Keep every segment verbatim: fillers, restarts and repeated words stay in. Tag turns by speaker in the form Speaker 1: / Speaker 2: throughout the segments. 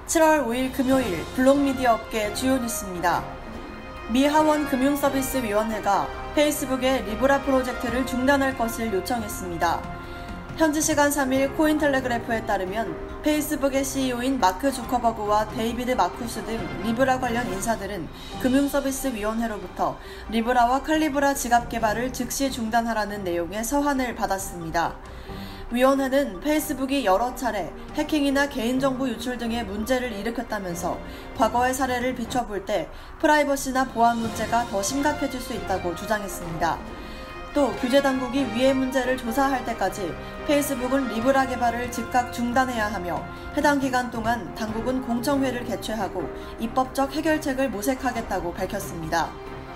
Speaker 1: 칠월 오일 금요일 블록미디어 업계 주요 뉴스입니다. 미 하원 금융서비스위원회가 페이스북의 리브라 프로젝트를 중단할 것을 요청했습니다. 현지 시간 삼일 코인텔레그래프에 따르면 페이스북의 씨이오인 마크 주커버그와 데이비드 마쿠스 등 리브라 관련 인사들은 금융서비스위원회로부터 리브라와 칼리브라 지갑 개발을 즉시 중단하라는 내용의 서한을 받았습니다. 위원회는 페이스북이 여러 차례 해킹이나 개인정보 유출 등의 문제를 일으켰다면서 과거의 사례를 비춰볼 때 프라이버시나 보안 문제가 더 심각해질 수 있다고 주장했습니다. 또 규제당국이 위의 문제를 조사할 때까지 페이스북은 리브라 개발을 즉각 중단해야 하며 해당 기간 동안 당국은 공청회를 개최하고 입법적 해결책을 모색하겠다고 밝혔습니다.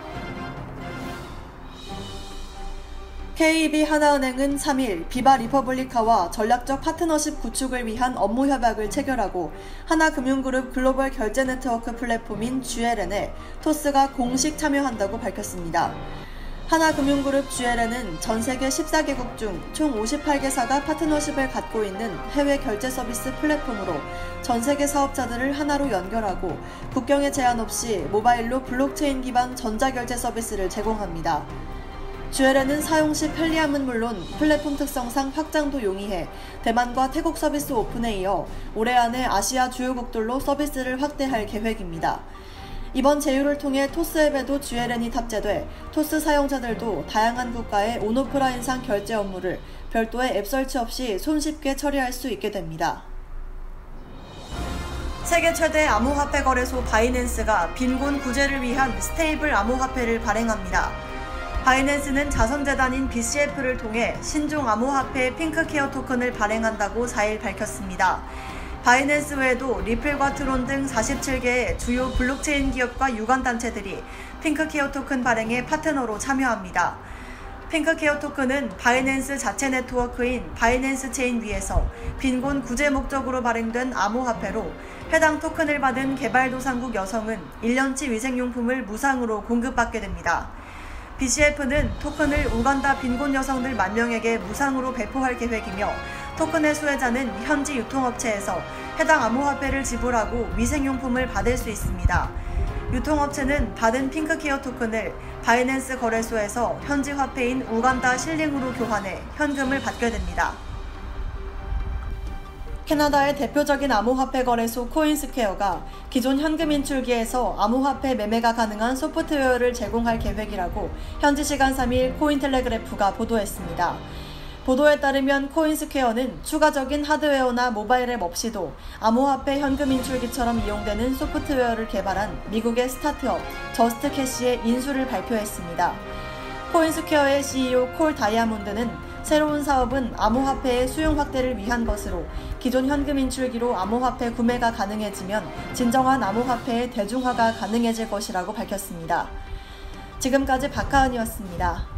Speaker 1: 케이이비 하나은행은 삼일 비바 리퍼블리카와 전략적 파트너십 구축을 위한 업무 협약을 체결하고 하나금융그룹 글로벌 결제 네트워크 플랫폼인 지엘엔에 토스가 공식 참여한다고 밝혔습니다. 하나금융그룹 지엘엔은 전 세계 십사 개국 중 총 오십팔 개사가 파트너십을 갖고 있는 해외 결제 서비스 플랫폼으로 전 세계 사업자들을 하나로 연결하고 국경에 제한 없이 모바일로 블록체인 기반 전자결제 서비스를 제공합니다. 지엘엔은 사용 시 편리함은 물론 플랫폼 특성상 확장도 용이해 대만과 태국 서비스 오픈에 이어 올해 안에 아시아 주요국들로 서비스를 확대할 계획입니다. 이번 제휴를 통해 토스 앱에도 지엘엔이 탑재돼 토스 사용자들도 다양한 국가의 온오프라인상 결제 업무를 별도의 앱 설치 없이 손쉽게 처리할 수 있게 됩니다. 세계 최대 암호화폐 거래소 바이낸스가 빈곤 구제를 위한 스테이블 암호화폐를 발행합니다. 바이낸스는 자선재단인 비씨에프를 통해 신종 암호화폐 핑크케어 토큰을 발행한다고 사일 밝혔습니다. 바이낸스 외에도 리플과 트론 등 사십칠 개의 주요 블록체인 기업과 유관단체들이 핑크케어 토큰 발행에 파트너로 참여합니다. 핑크케어 토큰은 바이낸스 자체 네트워크인 바이낸스 체인 위에서 빈곤 구제 목적으로 발행된 암호화폐로 해당 토큰을 받은 개발도상국 여성은 일 년치 위생용품을 무상으로 공급받게 됩니다. 비씨에프는 토큰을 우간다 빈곤 여성들 만 명에게 무상으로 배포할 계획이며 토큰의 수혜자는 현지 유통업체에서 해당 암호화폐를 지불하고 위생용품을 받을 수 있습니다. 유통업체는 받은 핑크케어 토큰을 바이낸스 거래소에서 현지 화폐인 우간다 실링으로 교환해 현금을 받게 됩니다. 캐나다의 대표적인 암호화폐 거래소 코인스퀘어가 기존 현금 인출기에서 암호화폐 매매가 가능한 소프트웨어를 제공할 계획이라고 현지 시간 삼일 코인텔레그래프가 보도했습니다. 보도에 따르면 코인스퀘어는 추가적인 하드웨어나 모바일 앱 없이도 암호화폐 현금 인출기처럼 이용되는 소프트웨어를 개발한 미국의 스타트업 저스트캐시의 인수를 발표했습니다. 코인스퀘어의 씨이오 콜 다이아몬드는 새로운 사업은 암호화폐의 수용 확대를 위한 것으로 기존 현금 인출기로 암호화폐 구매가 가능해지면 진정한 암호화폐의 대중화가 가능해질 것이라고 밝혔습니다. 지금까지 박하은이었습니다.